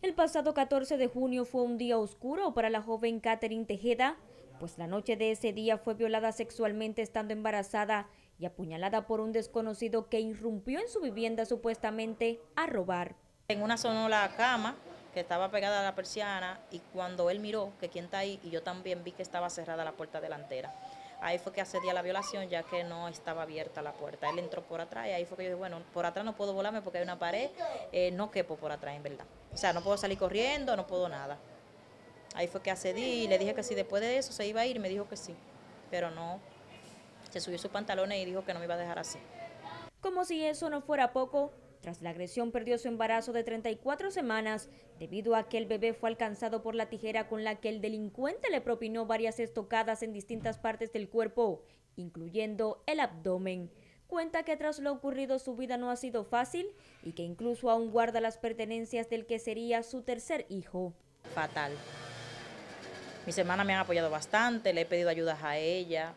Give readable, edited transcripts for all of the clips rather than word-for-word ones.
El pasado 14 de junio fue un día oscuro para la joven Catherine Tejeda, pues la noche de ese día fue violada sexualmente estando embarazada y apuñalada por un desconocido que irrumpió en su vivienda supuestamente a robar. En una sonó la cama que estaba pegada a la persiana y cuando él miró que quién está ahí y yo también vi que estaba cerrada la puerta delantera. Ahí fue que accedí a la violación ya que no estaba abierta la puerta. Él entró por atrás y ahí fue que yo dije, bueno, por atrás no puedo volarme porque hay una pared, no quepo por atrás en verdad. O sea, no puedo salir corriendo, no puedo nada. Ahí fue que accedí y le dije que si después de eso se iba a ir y me dijo que sí, pero no, se subió sus pantalones y dijo que no me iba a dejar así. Como si eso no fuera poco, tras la agresión perdió su embarazo de 34 semanas debido a que el bebé fue alcanzado por la tijera con la que el delincuente le propinó varias estocadas en distintas partes del cuerpo, incluyendo el abdomen. Cuenta que tras lo ocurrido su vida no ha sido fácil y que incluso aún guarda las pertenencias del que sería su tercer hijo. Fatal. Mis hermanas me han apoyado bastante, le he pedido ayudas a ella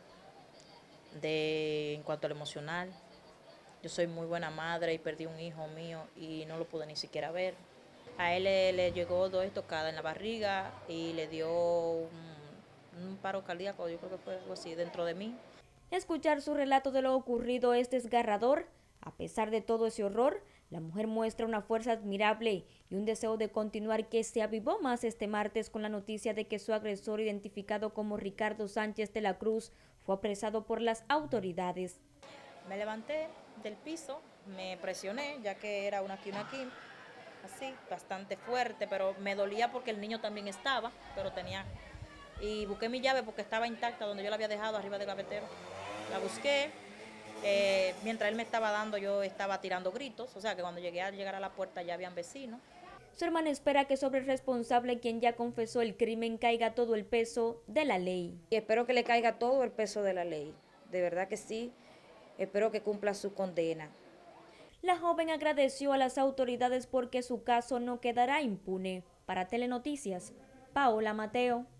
en cuanto a lo emocional. Yo soy muy buena madre y perdí un hijo mío y no lo pude ni siquiera ver. A él le llegó 2 estocadas en la barriga y le dio un paro cardíaco, yo creo que fue algo así, dentro de mí. Escuchar su relato de lo ocurrido es desgarrador. A pesar de todo ese horror, la mujer muestra una fuerza admirable y un deseo de continuar que se avivó más este martes con la noticia de que su agresor, identificado como Ricardo Sánchez de la Cruz, fue apresado por las autoridades. Me levanté del piso, me presioné, ya que era una aquí, así, bastante fuerte, pero me dolía porque el niño también estaba, pero tenía... Y busqué mi llave porque estaba intacta donde yo la había dejado arriba del gavetero. La busqué, mientras él me estaba dando yo estaba tirando gritos, o sea que cuando llegar a la puerta ya habían vecinos. Su hermana espera que sobre el responsable, quien ya confesó el crimen, caiga todo el peso de la ley. Y espero que le caiga todo el peso de la ley, de verdad que sí, espero que cumpla su condena. La joven agradeció a las autoridades porque su caso no quedará impune. Para Telenoticias, Paola Mateo.